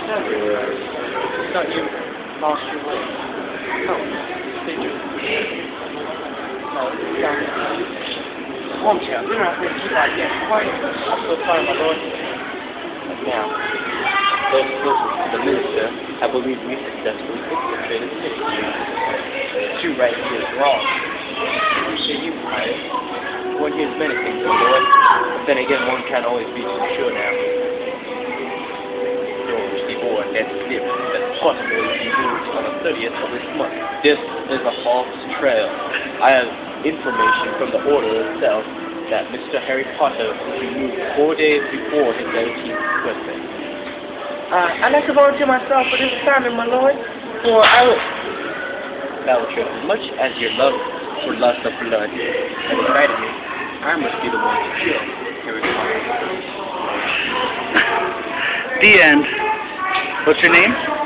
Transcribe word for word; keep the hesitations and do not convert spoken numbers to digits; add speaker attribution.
Speaker 1: tell you, it's not you lost your way. No, did you? No, yeah. 我们前虽然会击打电话，都犯了多。Now, those closest to the minister, I believe we successfully infiltrated the city. Two right here is wrong. Appreciate you, Pius. One hears many things, my lord. But then again, one can't always be too sure now. George, the boy had slipped that possibly will be moved on the thirtieth of this month. This is a false trail. I have information from the order itself that Mister Harry Potter will be moved four days before his seventeenth birthday. Uh, I'd like to volunteer myself for this assignment, my lord, for I will... Bellatrix, as much as your love for lust of blood has excited me, I must be the one to kill Harry Potter.
Speaker 2: The end. What's your name?